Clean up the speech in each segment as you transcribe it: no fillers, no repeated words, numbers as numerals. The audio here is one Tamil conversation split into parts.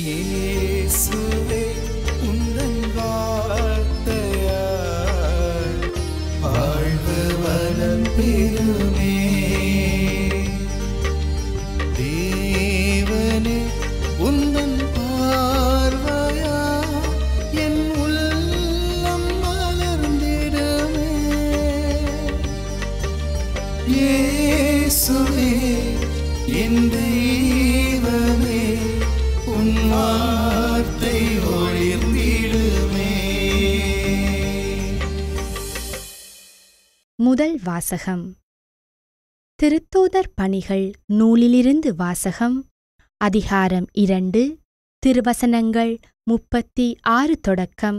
இயேசுவே உந்தன் வார்த்தையால் வாழ்வு வளம் பெறுமே. தேவனே உந்தன் பார்வையால் என் உள்ளம் மலர்ந்திடுமே. இயேசுவே என் தெய்வமே உன் வார்த்தை ஒளிர்ந்திடுமே. முதல் வாசகம். திருத்தூதர் பணிகள் நூலிலிருந்து வாசகம். அதிகாரம் 2, திருவசனங்கள் 36 தொடக்கம்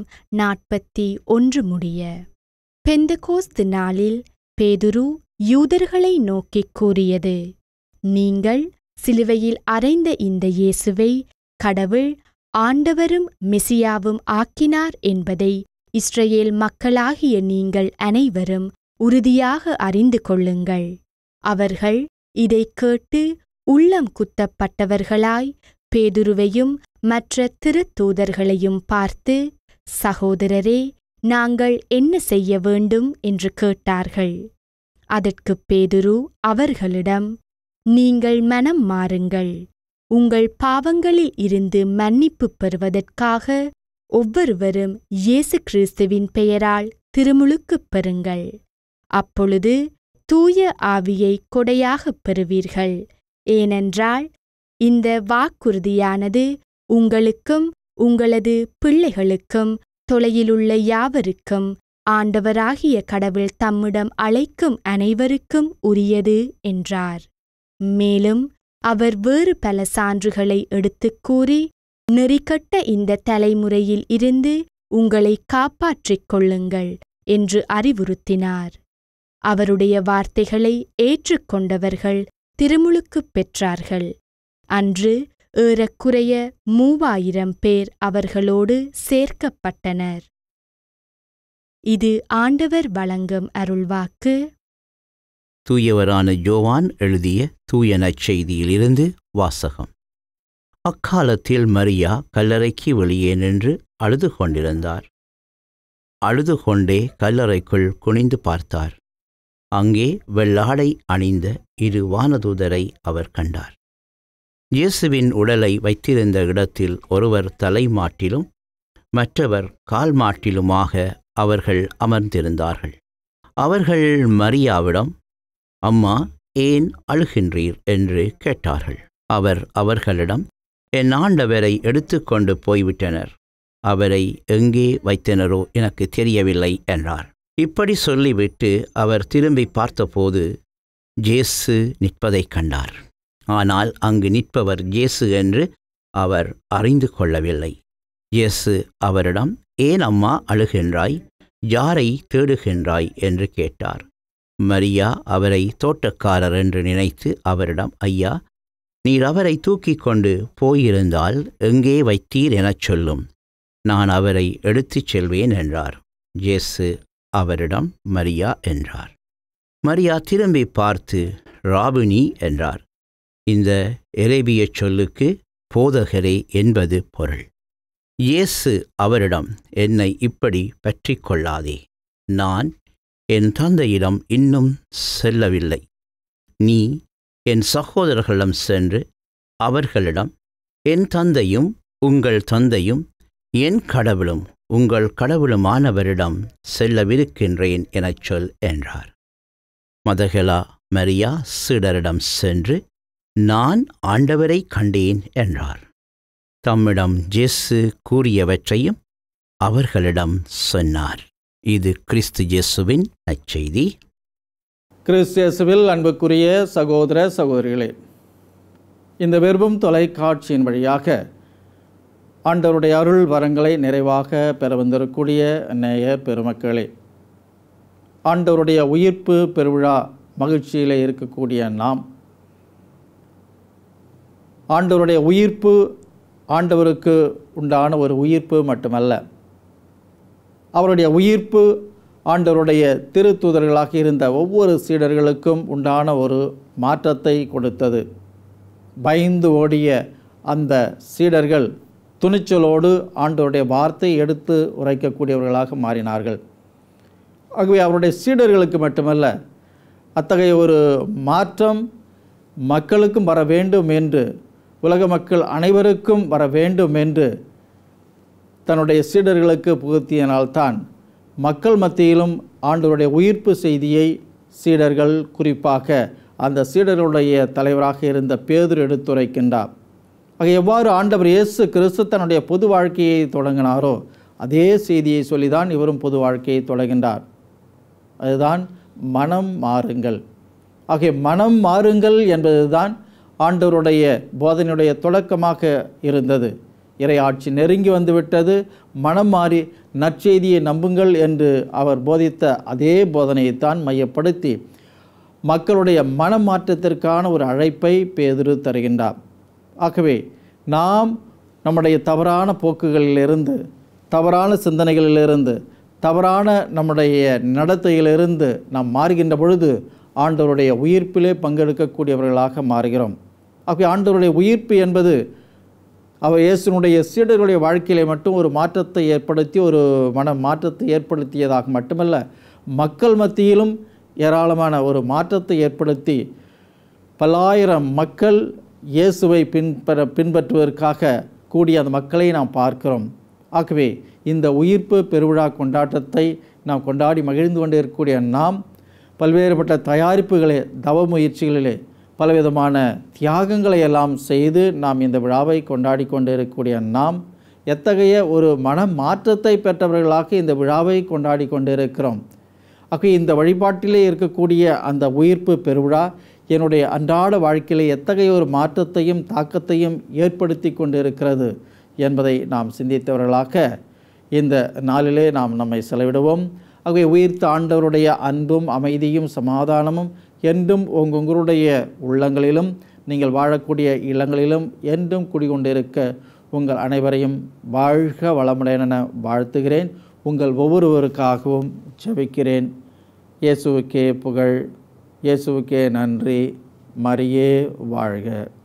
41 முடிய. பெந்தெகோஸ்து நாளில் பேதுரு யூதர்களை நோக்கிக் கூறியது: நீங்கள் சிலுவையில் அறைந்த இந்த இயேசுவை கடவுள் ஆண்டவரும் மெசியாவும் ஆக்கினார் என்பதை இஸ்ரவேல் மக்களாகிய நீங்கள் அனைவரும் உறுதியாக அறிந்து கொள்ளுங்கள். அவர்கள் இதைக் கேட்டு உள்ளம் குத்தப்பட்டவர்களாய் பேதுருவையும் மற்ற திருத்தூதர்களையும் பார்த்து, சகோதரரே, நாங்கள் என்ன செய்ய வேண்டும் என்று கேட்டார்கள். அதற்குப் பேதுரு அவர்களிடம், நீங்கள் மனம் மாறுங்கள். உங்கள் பாவங்களில் இருந்து மன்னிப்பு பெறுவதற்காக ஒவ்வொருவரும் இயேசு கிறிஸ்துவின் பெயரால் திருமுழுக்குப் பெறுங்கள். அப்பொழுது தூய ஆவியை கொடையாகப் பெறுவீர்கள். ஏனென்றால் இந்த வாக்குறுதியானது உங்களுக்கும் உங்களது பிள்ளைகளுக்கும் தொலையிலுள்ள யாவருக்கும் ஆண்டவராகிய கடவுள் தம்மிடம் அழைக்கும் அனைவருக்கும் உரியது என்றார். மேலும் அவர் வேறு பல சான்றுகளை எடுத்துக் கூறி, நெறிகெட்ட இந்த தலைமுறையில் இருந்து உங்களை காப்பாற்றிக் கொள்ளுங்கள் என்று அறிவுறுத்தினார். அவருடைய வார்த்தைகளை ஏற்றுக்கொண்டவர்கள் திருமுழுக்குப் பெற்றார்கள். அன்று ஏறக்குறைய 3000 பேர் அவர்களோடு சேர்க்கப்பட்டனர். இது ஆண்டவர் வழங்கும் அருள்வாக்கு. தூயவரான யோவான் எழுதிய தூய நற்செய்தியிலிருந்து வாசகம். அக்காலத்தில் மரியா கல்லறைக்கு வெளியே நின்று அழுது கொண்டிருந்தார். அழுது கொண்டே கல்லறைக்குள் குனிந்து பார்த்தார். அங்கே வெள்ளாடை அணிந்த 2 வானதூதரை அவர் கண்டார். இயேசுவின் உடலை வைத்திருந்த இடத்தில் ஒருவர் தலைமாட்டிலும் மற்றவர் கால் மாட்டிலுமாக அவர்கள் அமர்ந்திருந்தார்கள். அவர்கள் மரியாவிடம், அம்மா, ஏன் அழுகின்றீர் என்று கேட்டார்கள். அவர் அவர்களிடம், என் ஆண்டவரை எடுத்துக்கொண்டு போய்விட்டனர். அவரை எங்கே வைத்தனரோ எனக்கு தெரியவில்லை என்றார். இப்படி சொல்லிவிட்டு அவர் திரும்பி பார்த்தபோது இயேசு நிற்பதைக் கண்டார். ஆனால் அங்கு நிற்பவர் இயேசு என்று அவர் அறிந்து கொள்ளவில்லை. இயேசு அவரிடம், ஏன் அம்மா அழுகின்றாய்? யாரை தேடுகின்றாய் என்று கேட்டார். மரியா அவரை தோட்டக்காரர் என்று நினைத்து அவரிடம், ஐயா, நீர் அவரை தூக்கிக் கொண்டு போயிருந்தால் எங்கே வைத்தீர் எனச் சொல்லும். நான் அவரை எடுத்துச் செல்வேன் என்றார். இயேசு அவரிடம், மரியா என்றார். மரியா திரும்பி பார்த்து, ராபினி என்றார். இந்த எரேபிய சொல்லுக்கு போதகரே என்பது பொருள். இயேசு அவரிடம், என்னை இப்படி பற்றி கொள்ளாதே. நான் என் தந்தையிடம் இன்னும் செல்லவில்லை. நீ என் சகோதரர்களிடம் சென்று அவர்களிடம், என் தந்தையும் உங்கள் தந்தையும் என் கடவுளும் உங்கள் கடவுளுமானவரிடம் செல்லவிருக்கின்றேன் எனச் சொல் என்றார். மதகலா மரியா சீடரிடம் சென்று, நான் ஆண்டவரை கண்டேன் என்றார். தம்மிடம் இயேசு கூறியவற்றையும் அவர்களிடம் சொன்னார். இது கிறிஸ்து இயேசுவின் நற்செய்தி. கிறிஸ்து இயேசுவில் அன்புக்குரிய சகோதர சகோதரிகளே, இந்த விரும்பும் தொலைக்காட்சியின் வழியாக ஆண்டவருடைய அருள் வரங்களை நிறைவாக பெற வந்திருக்கக்கூடிய நேய பெருமக்களே, ஆண்டவருடைய உயிர்ப்பு பெருவிழா மகிழ்ச்சியிலே இருக்கக்கூடிய நாம், ஆண்டவருடைய உயிர்ப்பு ஆண்டவருக்கு உண்டான ஒரு உயிர்ப்பு மட்டுமல்ல, அவருடைய உயிர்ப்பு ஆண்டவருடைய திருத்தூதர்களாக இருந்த ஒவ்வொரு சீடர்களுக்கும் உண்டான ஒரு மாற்றத்தை கொடுத்தது. பயந்து ஓடிய அந்த சீடர்கள் துணிச்சலோடு ஆண்டவருடைய வார்த்தையை எடுத்து உரைக்கக்கூடியவர்களாக மாறினார்கள். ஆகவே அவருடைய சீடர்களுக்கு மட்டுமல்ல, அத்தகைய ஒரு மாற்றம் மக்களுக்கும் வர வேண்டும் என்று, உலக மக்கள் அனைவருக்கும் வர வேண்டும் என்று தன்னுடைய சீடர்களுக்கு புகுத்தியனால்தான் மக்கள் மத்தியிலும் ஆண்டவருடைய உயிர்ப்பு செய்தியை சீடர்கள், குறிப்பாக அந்த சீடர்களுடைய தலைவராக இருந்த பேதுரு எடுத்துரைக்கின்றார். ஆக எவ்வாறு ஆண்டவர் இயேசு கிறிஸ்து தன்னுடைய பொது வாழ்க்கையை தொடங்கினாரோ அதே செய்தியை சொல்லிதான் இவரும் பொது வாழ்க்கையை தொடங்கின்றார். அதுதான் மனம் மாறுங்கள். ஆகிய மனம் மாறுங்கள் என்பதுதான் ஆண்டவருடைய போதனையுடைய தொடக்கமாக இருந்தது. இறை ஆட்சி நெருங்கி வந்துவிட்டது, மனம் மாறி நற்செய்தியை நம்புங்கள் என்று அவர் போதித்த அதே போதனையைத்தான் மையப்படுத்தி மக்களுடைய மனம் மாற்றத்திற்கான ஒரு அழைப்பை பேதுரு தருகின்றார். ஆகவே நாம் நம்முடைய தவறான போக்குகளிலிருந்து, தவறான சிந்தனைகளிலிருந்து, தவறான நம்முடைய நடத்தையிலிருந்து நாம் மாறுகின்ற பொழுது ஆண்டவருடைய உயிர்ப்பிலே பங்கெடுக்கக்கூடியவர்களாக மாறுகிறோம். ஆகவே ஆண்டவருடைய உயிர்ப்பு என்பது அவர் இயேசுனுடைய சீடர்களுடைய வாழ்க்கையிலே மட்டும் ஒரு மாற்றத்தை ஏற்படுத்தி, ஒரு மன மாற்றத்தை ஏற்படுத்தியதாக மட்டுமல்ல, மக்கள் மத்தியிலும் ஏராளமான ஒரு மாற்றத்தை ஏற்படுத்தி பல்லாயிரம் மக்கள் இயேசுவை பின்பற்றுவதற்காக கூடிய அந்த மக்களை நாம் பார்க்கிறோம். ஆகவே இந்த உயிர்ப்பு பெருவிழா கொண்டாட்டத்தை நாம் கொண்டாடி மகிழ்ந்து கொண்டு இருக்கக்கூடிய நாம் பல்வேறுபட்ட தயாரிப்புகளே, தவ முயற்சிகளிலே பலவிதமான தியாகங்களை எல்லாம் செய்து நாம் இந்த விழாவை கொண்டாடி கொண்டு இருக்கக்கூடிய நாம் எத்தகைய ஒரு மன மாற்றத்தை பெற்றவர்களாக இந்த விழாவை கொண்டாடி கொண்டு இருக்கிறோம். ஆக இந்த வழிபாட்டிலே இருக்கக்கூடிய அந்த உயிர்ப்பு பெருவிழா என்னுடைய அன்றாட வாழ்க்கையிலே எத்தகைய ஒரு மாற்றத்தையும் தாக்கத்தையும் ஏற்படுத்தி கொண்டு இருக்கிறது என்பதை நாம் சிந்தித்தவர்களாக இந்த நாளிலே நாம் நம்மை செலவிடுவோம். ஆகவே உயிர்த்த ஆண்டவருடைய அன்பும் அமைதியும் சமாதானமும் என்றும் உங்களுடைய உள்ளங்களிலும், நீங்கள் வாழக்கூடிய இல்லங்களிலும் என்றும் குடிகொண்டிருக்க உங்கள் அனைவரையும் வாழ்க வளமுடையென வாழ்த்துகிறேன். உங்கள் ஒவ்வொருவருக்காகவும் ஜெபிக்கிறேன். இயேசுவுக்கே புகழ், இயேசுவுக்கே நன்றி. மரியே வாழ்க.